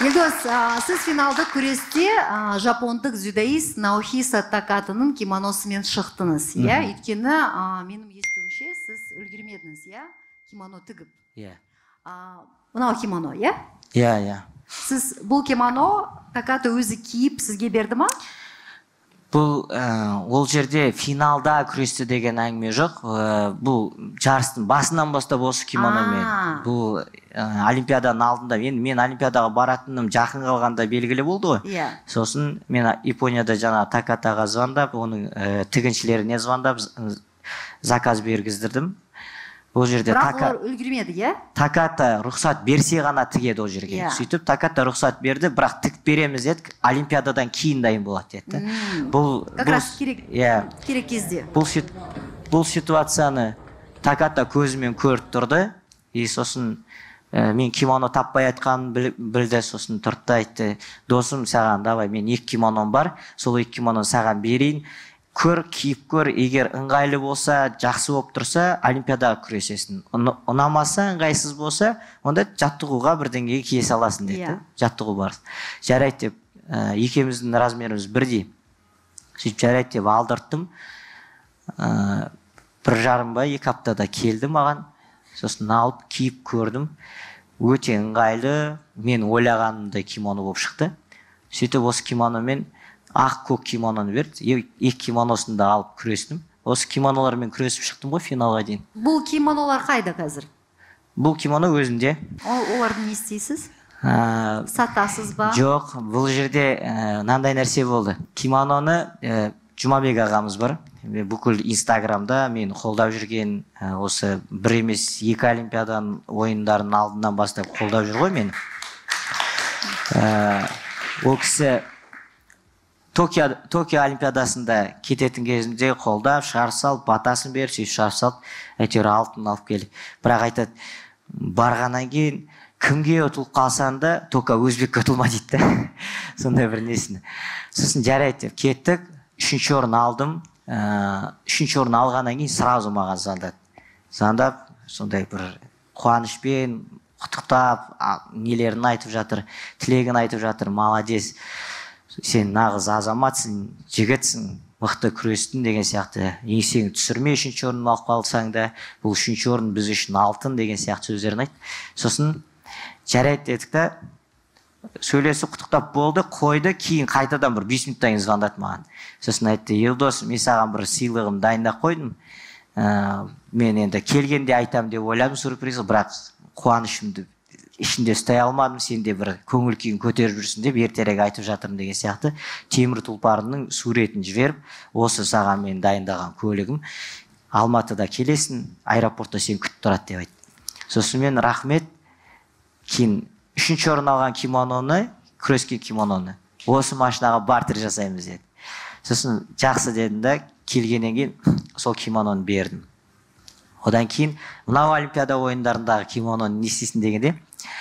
Елдос, сіз финалдық күресте жапондық дзюдоист Наохиса Такатының кимоносымен шықтыңыз, иә? Өйткені менің естуімше сіз үлгермедіңіз, иә? Кимоно тігіп. Иә. Мынау кимоно, иә? Иә. Сіз бұл кимоно Таката өзі киіп сізге берді ма? Бұл ол жерде финалда күресті деген әңгіме жоқ. Бұл жарыстың басынан бастап осы кимономен. Бұл олимпиаданың алдында мен олимпиадаға баратыным жақын қалғанда белгілі болды ғой. Иә. Сосын мен Японияда жаңа Такатаға звондап, оның тігіншілеріне звондап заказ бергіздірдім. Ол жерде бірақ олар үлгермеді, иә? Таката рұқсат берсе ғана тігеді ол жерге. Сөйтіп Таката рұқсат берді, бірақ тігіп береміз деді, олимпиададан кейін дайын болады деді. Бұл как раз керек кезде. Бұл ситуацияны Таката көзімен көріп тұрды. И сосын мен кимоно таппай айтқанын білді, сосын тұрды айтты: "Досым, саған давай, мен 2 кимоном бар, сол 2 кимононы саған берейін. Көр, киіп көр, егер ыңғайлы болса, жақсы болып тұрса, олимпиадаға күресесің. Ұнамаса, ыңғайсыз болса, онда жаттығуға бірдеңеге кие саласың" деді. Жаттығу бар. Жарайды деп, екеуміздің размеріміз бірдей. Сөйтіп жарайды деп алдырттым. 1,5 ба 2 аптада келді маған. Сосын алып киіп көрдім. Өте ыңғайлы, мен ойлағанымдай кимоно болып шықты. Сөйтіп осы кимономен ақ-көк кимононы берді. 2 кимоносында алып күрестім. Осы кимонолармен күресіп шықтым ғой финалға дейін. Бұл кимонолар қайда қазір? Бұл кимоно өзінде. Оларды не істейсіз? Сатасыз ба? Жоқ, бұл жерде мынандай нәрсе болды. Кимононы Жұмабек ағамыз бар. Бүкіл инстаграмда мен қолдап жүрген, осы 1 емес 2 олимпиаданың ойындарының алдынан бастап қолдап жүр ғой мені. Ол кісі Токио олимпиадасында кететін кезінде қолдап, шығарып салып, батасын беріп, сөйтіп шығарып салып, әйтеуір алтын алып келді. Бірақ айтады, барғаннан кейін кімге ұтылып қалсаң да, только өзбекке ұтылма дейді. Сондай бір несін. Сосын жарайды деп кеттік, 3-ші орын алдым. 3-ші орын алғаннан кейін сразу маған звондады. Звондап, сондай бір қуанышпен құттықтап, нелерін айтып жатыр, тілегін айтып жатыр: "Молодец. Сен нағыз азаматсың, жігітсің, мықты күрестің" деген сияқты. "Еңсеңді түсірме, 3-ші орын алып қалсаң да, бұл 3-ші орын біз үшін алтын" деген сияқты сөздерін айтты. Сосын жарайды дедік та, сөйлесіп құттықтап болды, қойды. Кейін қайтадан бір 5 минуттан кейін звондады маған. Сосын айтты: "Елдос, мен саған бір сыйлығым дайындап қойдым. Мен енді келгенде айтам деп ойладым сюрприз, бірақ қуанышымды ішінде ұстай алмадым, сен де бір көңіл күйін көтеріп жүрсің деп ертерек айтып жатырмын" деген сияқты. Темір тұлпарының суретін жіберіп, "Осы саған мен дайындаған көлігім, Алматыда келесің, аэропортта сен күтіп тұрады" деп айтты. Сосын мен рахмет. Кейін 3-ші орын алған кимононы, күрескен кимононы, осы машинаға бартер жасаймыз деді. Сосын жақсы дедім да, келгеннен кейін сол кимононы бердім. Одан кейін мынау олимпиада ойындарындағы кимононы не істейсің дегенде,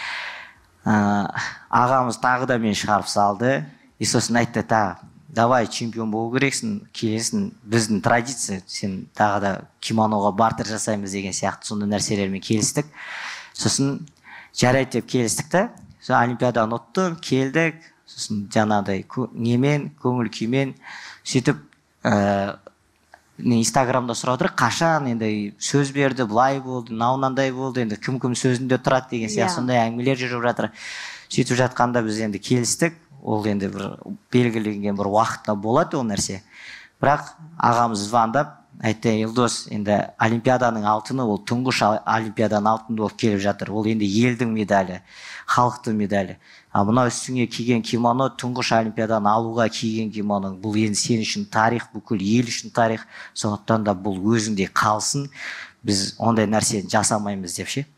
ағамыз тағы да мен шығарып салды. И сосын айтты: "Давай, чемпион болу керексің, келесің, біздің традиция, сен тағы да кимоноға бартер жасаймыз" деген сияқты сондай нәрселермен келістік. Сосын жарайды деп келістік та, олимпиаданы ұттым, келдік. Сосын жаңағыдай немен, көңіл күймен сөйтіп инстаграмда сұрап отыр, қашан енді сөз берді, былай болды, мынандай болды, енді кім сөзінде тұрады деген сияқты сондай әңгімелер жүріп жатыр. Сөйтіп жатқанда біз енді келістік. Ол енді бір белгіленген бір уақытта болады ол нәрсе. Бірақ ағамыз звондап айтты: "Елдос, енді олимпиаданың алтыны, ол тұңғыш олимпиаданың алтыны болып келіп жатыр. Ол енді елдің медалі, халықтың медалі. Мынау үстіңе киген кимоно, тұңғыш олимпиаданы алуға киген кимоно. Бұл енді сен үшін тарих, бүкіл ел үшін тарих. Сондықтан да бұл өзіңде қалсын. Біз ондай нәрсені жасамаймыз" деп ше.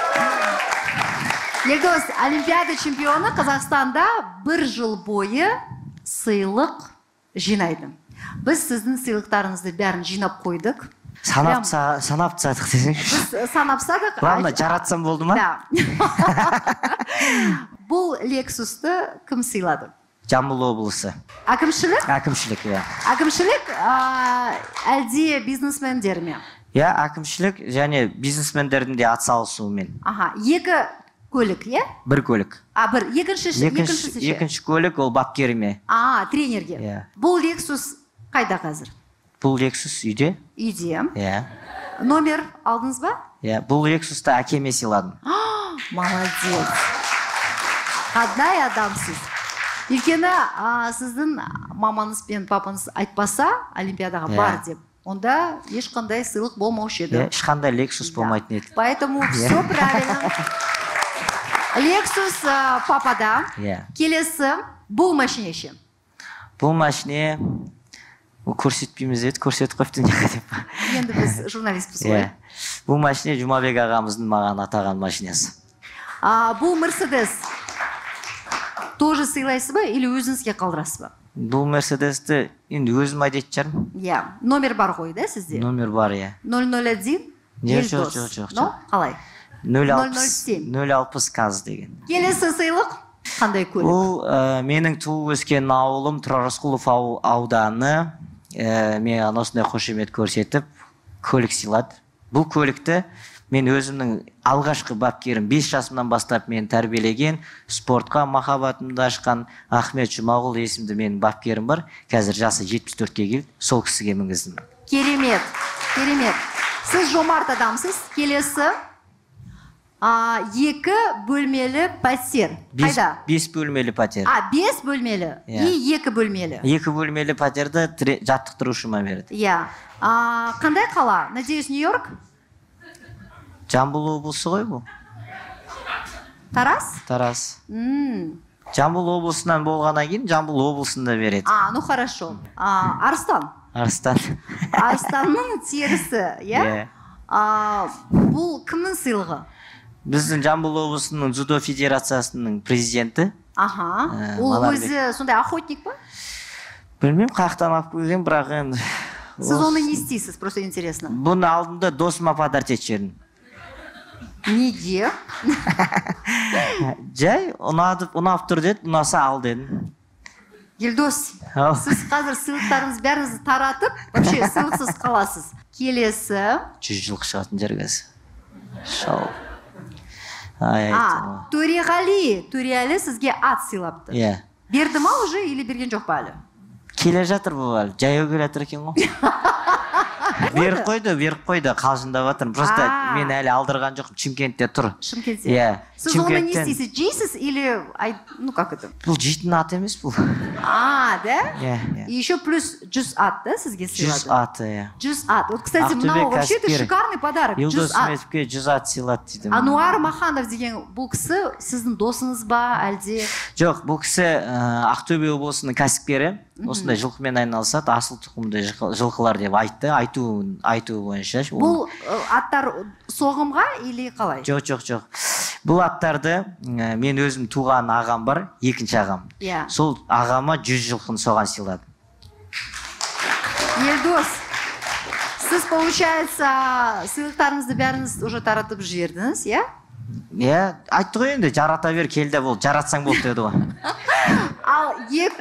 Елдос, олимпиада чемпионы Қазақстанда 1 жыл бойы сыйлық жинайды. Біз сіздің сыйлықтарыңызды бәрін жинап қойдық. Санап тастадық десеңші. Біз санап тастадық. Ладно, жаратсам болды ма? Да. Бұл Lexus'ты кім сыйлады? Жамбыл облысы. Әкімшілік? Әкімшілік, иә. Әкімшілік әлде бизнесмендер ме? Иә, әкімшілік және бизнесмендердің де атсалысуымен. Аха, екі көлік, иә? Бір көлік. Бір екінші көлік ол бапкеріме. Тренерге. Иә. Бұл Lexus қайда қазір? Бұл Lexus үйде. Үйде. Иә. Номер алдыңыз ба? Иә, бұл Lexus'ты әкеме сыйладым. Молодец. Қандай адамсыз. Өйткені сіздің мамаңыз бен папаңыз айтпаса Олимпиадаға бар деп, онда ешқандай сыйлық болмаушы еді. Ешқандай Lexus болмайтын еді. Поэтому все правильно. Lexus папада. Келесі бұл машине ше? Бұл машине көрсетпейміз еді, көрсетіп қойыпты неға деп. Енді біз журналистпіз ғой. Бұл машине Жұмабек ағамыздың маған атаған машинасы. Бұл Mercedes тоже сыйлайсыз ба, или өзіңізге қалдырасыз ба? Бұл Mercedesті енді өзім айдайтын шығармын. Иә, номер бар ғой, да, сізде? Номер бар, иә. 001 жоқ. Қалай? 060 каз деген. Келесі сыйлық қандай көлік? Бұл менің туып өскен ауылым Тұрар Рысқұлов ауданы. Мен осындай қошемет көрсетіп көлік сыйлады. Бұл көлікті мен өзімнің алғашқы бапкерім 5 жасымнан бастап мен тәрбиелеген, спортқа махаббатымды ашқан Ахмет Жұмағұл есімді менің бапкерім бар. Қазір жасы 74-ке келді, сол кісіге мінгіздім. Керемет. Сіз жомарт адамсыз. Келесі 2 бөлмелі пәтер. Қайда? 5 бөлмелі пәтер. 5 бөлмелі и 2 бөлмелі. 2 бөлмелі пәтерді жаттықтырушыма берді. Иә. Қандай қала? Надеюсь, Нью-Йорк? Жамбыл облысы ғой бұл. Тарас? Тарас. Жамбыл облысынан болғаннан кейін Жамбыл облысында береді. Ну хорошо. Арыстан? Арыстанның терісі, иә? Бұл кімнің сыйлығы? Біздің Жамбыл облысының дзюдо федерациясының президенті. Ол өзі сондай охотник па? Білмеймін, қақтан алып келген, бірақ енді... Сіз оны не істейсіз, просто интересно? Бұны алдында досыма подарить етшерін. Неге? Жай, ұнап тұр деді, ұнаса ал дедім. Елдос, сіз қазір сыйлықтарыңыз бәріңізді таратып, вообще сыйлықсыз қаласыз. Келесі... 100 жылғы шығатын жергіз. Шау. Төреғали сізге ат сыйлапты. Берді ма уже или берген жоқ па әлі? Келе жатыр бұл әлі, жаяу келе жатыр екен ғой. Беріп қойды, қалжындап жатырмын. Просто мен әлі алдырған жоқпын, Шымкентте тұр. Шымкентте. Сіз оны не істейсіз, жейсіз или, ну как это? Бұл жейтін ат емес бұл. Да? И еще плюс 100 ат, да, сізге сыйлады? 100 ат, иә. 100 ат. Вот, кстати, мынау вообще это шикарный подарок. Елдос Сметовке 100 ат сыйлады дейді. Ануар Маханов деген бұл кісі сіздің досыңыз ба, әлде? Жоқ, бұл кісі Ақтөбе облысының кәсіпкері. Осындай жылқымен айналысады, асыл тұқымды жылқылар деп айту бойынша. Бұл аттар соғымға или қалай? Жоқ. Бұл аттарды мен өзім туған ағам бар, екінші ағам. Сол ағама 100 жылқын соған сыйлады. Елдос, сіз, получается, сыйлықтарыңызды бәріңіз уже таратып жібердіңіз, иә? Иә, айтты ғой енді, жарата бер, келді бол, жаратсаң болды деді ғой. Ал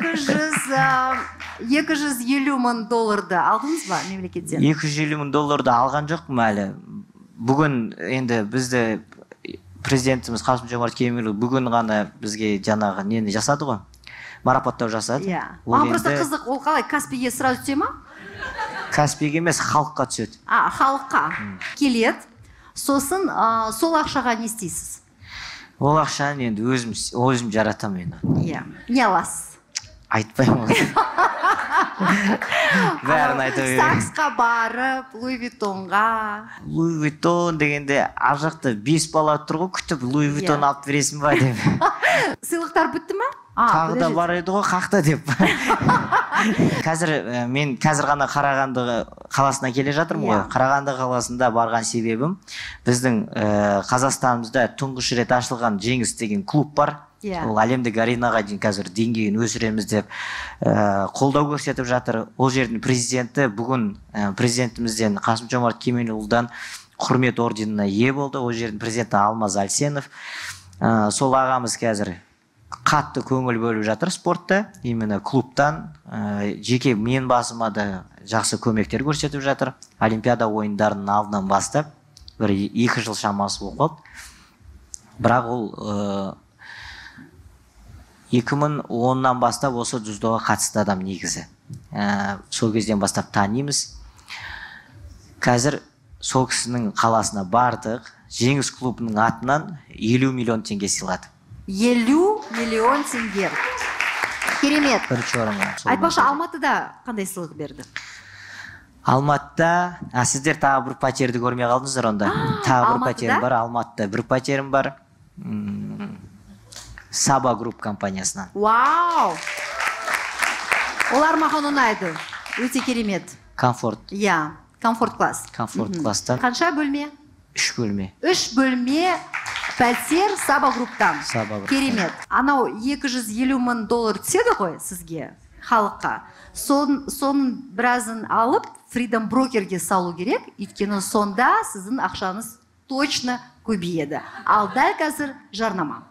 $250 мың алдыңыз ба мемлекеттен? $250 мың алған жоқпын әлі. Бүгін енді бізді президентіміз Қасым-Жомарт Кемелұлы бүгін ғана бізге жаңағы нені жасады ғой, марапаттау жасады. Маған просто қызық, ол қалай Каспийге сразу түсе ма? Каспийге емес, халыққа түседі. Халыққа келеді. Сосын сол ақшаға не істейсіз? Ол ақшаны енді өзім жаратамын. Не аласыз? Айтпаймын ғой. Бәрін айта беремін. Саксқа барып, Луи Виттонға. Луи Виттон дегенде ар жақта 5 бала тұр ғой, күтіп Луи Виттон алып бересің ба деп. Сыйлықтар бітті ма? Тағы да бар еді ғой, қақта деп. Мен қазір ғана Қарағанды қаласына келе жатырмын ғой. Қарағанды қаласында барған себебім, біздің Қазақстанымызда тұңғыш рет ашылған Жеңіс деген клуб бар. Ол әлемдік аренаға дейін қазір деңгейін өсіреміз деп қолдау көрсетіп жатыр. Ол жердің президенті бүгін президентімізден Қасым-Жомарт Кемелұлыдан құрмет орденіне ие болды. Ол жердің президенті Алмаз Альсенов. Сол ағамыз қазір қатты көңіл бөліп жатыр спортта, именно клубтан. Жеке мен басыма да жақсы көмектер көрсетіп жатыр. Олимпиада ойындарының алдынан бастап, бір 2 жыл шамасы болып қалды. бірақ ол 2010-нан бастап осы дзюдоға қатысты адам негізі. Сол кезден бастап танимыз. Қазір сол кісінің қаласына бардық. Жеңіс клубының атынан 50 миллион теңге сыйлады. 50 миллион теңге. Керемет. Бірінші орынға. Айтпақшы, Алматыда қандай сыйлық берді? Алматыда, сіздер тағы бір пәтерді көрмей қалдыңыздар онда. Тағы бір пәтерім бар, Алматыда бір пәтерім бар. Саба Групп компаниясынан. Вау! Олар маған ұнайды. Өте керемет. Комфорт. Я, комфорт класс. Комфорт класстан. Қанша бөлме? 3 бөлме. 3 бөлме пәтер Саба Групптан. Саба Групп. Керемет. Анау 250 мың доллар түседі ғой сізге, халыққа. Соның біразын алып, Freedom Brokerге салу керек, өйткені сонда сіздің ақшаңыз точно көбейеді. Ал дәл қазір жарнама.